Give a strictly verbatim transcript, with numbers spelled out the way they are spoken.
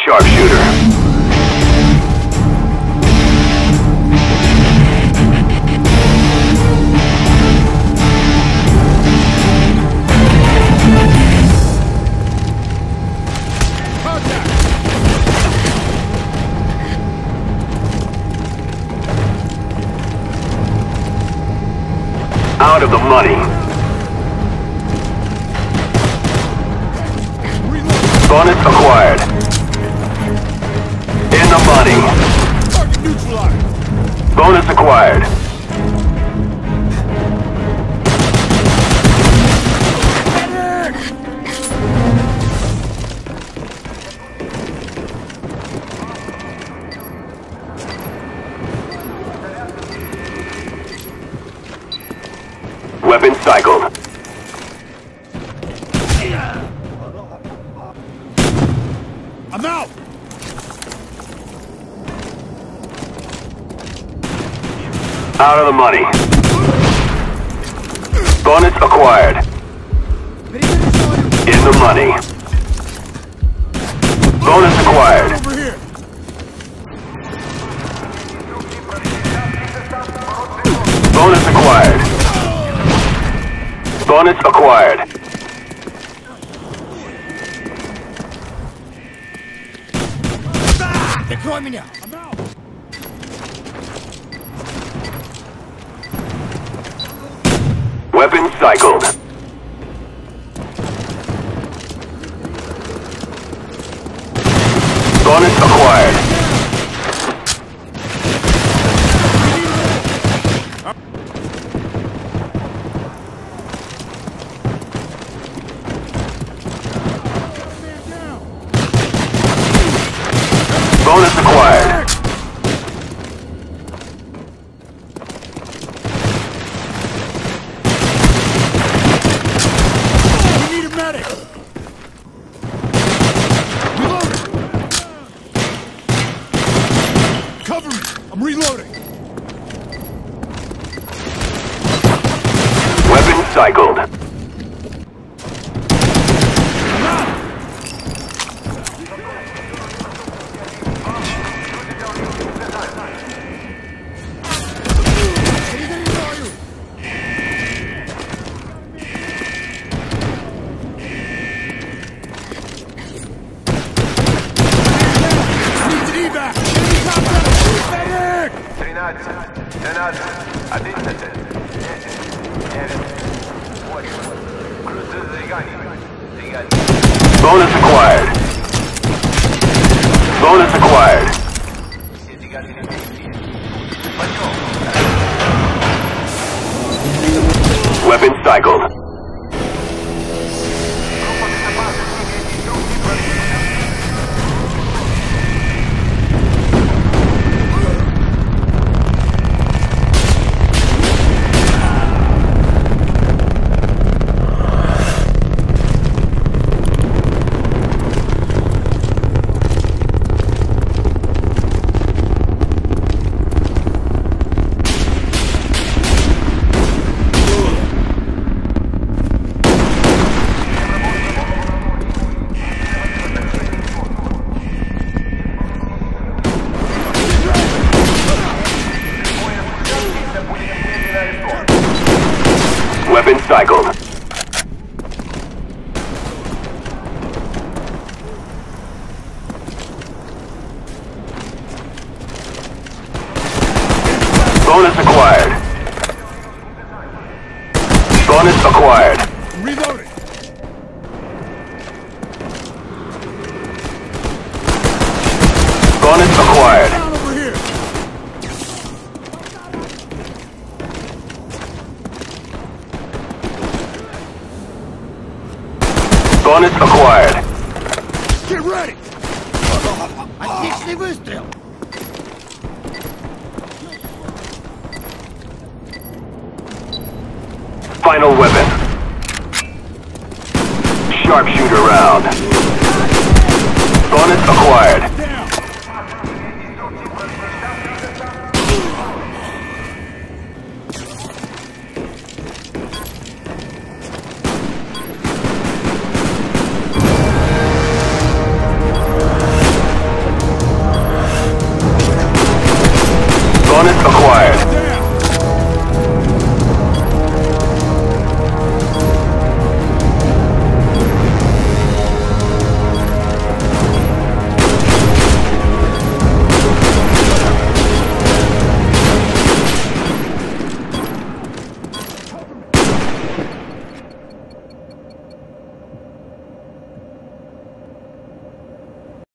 Sharpshooter. Out of the money. Bonus acquired. In the money. Target neutralized. Bonus acquired. Weapon cycled. I'm out! Out of the money. Bonus acquired. In the money. Bonus acquired. Over here! Bonus acquired. Bonus acquired. Прикрой меня! I'm out! Weapon cycled. Bonus acquired. Bonus acquired. We need a medic! Reloading! Cover me! I'm reloading! Weapon cycled. Bonus acquired. Bonus acquired. Weapon cycled. Weapon cycled. Bonus acquired. Bonus acquired. Reloading! Bonus acquired. Down over here! Bonus acquired. Get ready! Отличный выстрел! Final weapon. Sharpshooter round. Bonus acquired.